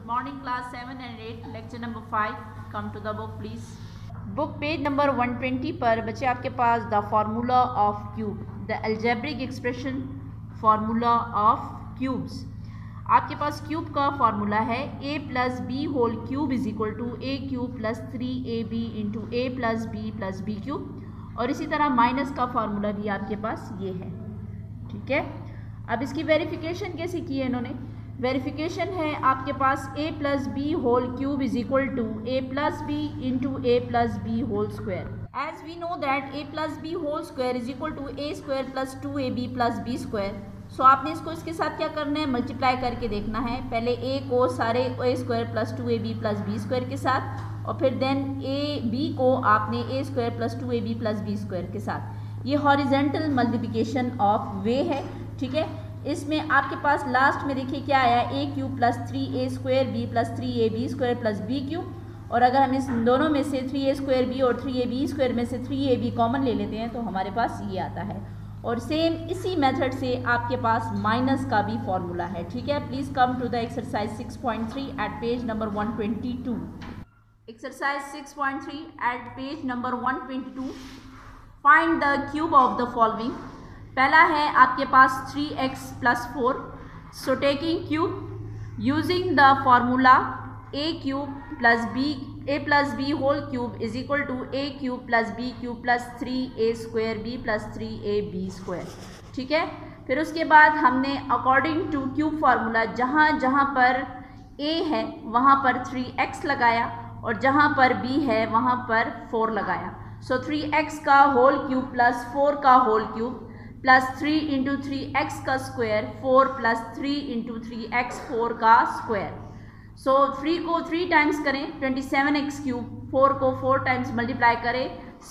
Good morning, class 7 and 8, lecture number 5. Come to the book, please. Book page number 120 पर बच्चे आपके पास the formula of cube, the algebraic expression formula of cubes. आपके पास cube का formula है a plus b whole cube is equal to a cube plus 3ab into a plus b cube, और इसी तरह माइनस का फॉर्मूला भी आपके पास ये है। ठीक है, अब इसकी वेरिफिकेशन कैसे की है इन्होंने? वेरिफिकेशन है आपके पास a plus b whole cube is equal to a plus b into a plus b whole square. As we know that a plus b whole square is equal to a square plus 2ab plus b square. So आपने इसको इसके साथ क्या करना है, multiply करके देखना है। पहले a को सारे a square plus 2ab plus b square के साथ, और फिर देन b को आपने a square plus 2ab plus b square के साथ। ये हॉरिजेंटल मल्टीप्लिकेशन ऑफ वे है। ठीक है, इसमें आपके पास लास्ट में देखिए क्या आया, a cube plus 3a square b plus 3ab square plus b cube, और अगर हम इस दोनों में से 3a स्क्वायर बी और 3ab स्क्वायर में से 3ab कॉमन ले लेते हैं तो हमारे पास ये आता है। और सेम इसी मेथड से आपके पास माइनस का भी फॉर्मूला है। ठीक है, please come to the exercise 6.3 at page number 122। Exercise 6.3 at page number 122, find the cube of the following. पहला है आपके पास 3x plus 4। So taking cube using the formula a cube plus b whole cube is equal to a cube plus b cube plus 3a square b plus 3ab square. ठीक है, फिर उसके बाद हमने अकॉर्डिंग टू क्यूब फार्मूला जहाँ जहाँ पर a है वहाँ पर 3x लगाया, और जहाँ पर b है वहाँ पर 4 लगाया। सो 3x का होल क्यूब प्लस 4 का whole cube plus 3 into 3x का स्क्वायर 4 प्लस 3 इंटू 3x 4 का स्क्वायर। सो 3 को 3 टाइम्स करें 27x क्यूब, 4 को 4 टाइम्स मल्टीप्लाई करें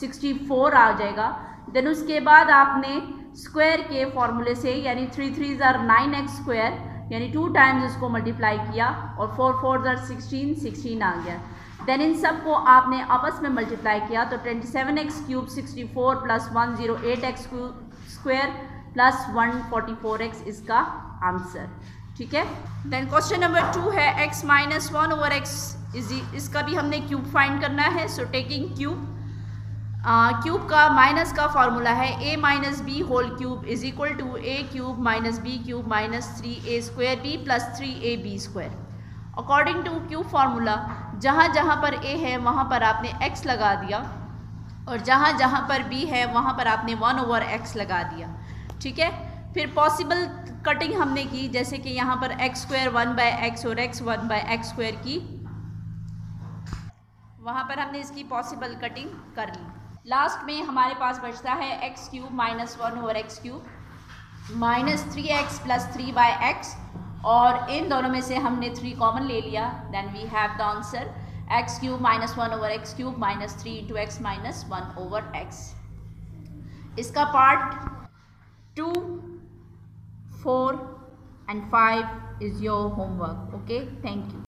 64 आ जाएगा। देन उसके बाद आपने स्क्वायर के फॉर्मूले से यानी 3 3 ज़र 9x स्क्वायर यानी 2 टाइम्स इसको मल्टीप्लाई किया, और 4 4 ज़र 16 आ गया। देन इन सब को आपने आपस में मल्टीप्लाई किया तो 27x cube 64 plus 108x square plus 144x इसका आंसर। ठीक है, देन क्वेश्चन नंबर 2 है x माइनस 1 ओवर x, इसका भी हमने क्यूब फाइंड करना है। सो टेकिंग क्यूब, क्यूब का माइनस का फॉर्मूला है a minus b whole cube is equal to a cube minus b cube minus 3a square b plus 3ab square. According to cube formula जहाँ जहाँ पर a है वहाँ पर आपने x लगा दिया, और जहाँ जहाँ पर b है वहाँ पर आपने 1 ओवर x लगा दिया। ठीक है, फिर पॉसिबल कटिंग हमने की, जैसे कि यहाँ पर x स्क्वायर 1 बाय x और x 1 बाय x स्क्वायर की, वहाँ पर हमने इसकी पॉसिबल कटिंग कर ली। लास्ट में हमारे पास बचता है x cube minus 1 over x cube minus 3x plus 3 by x, और इन दोनों में से हमने 3 कॉमन ले लिया। Then we have the answer x cube minus 1 over x cube minus 3 into x minus 1 over x। इसका part 2, 4 and 5 is your homework. Okay, thank you.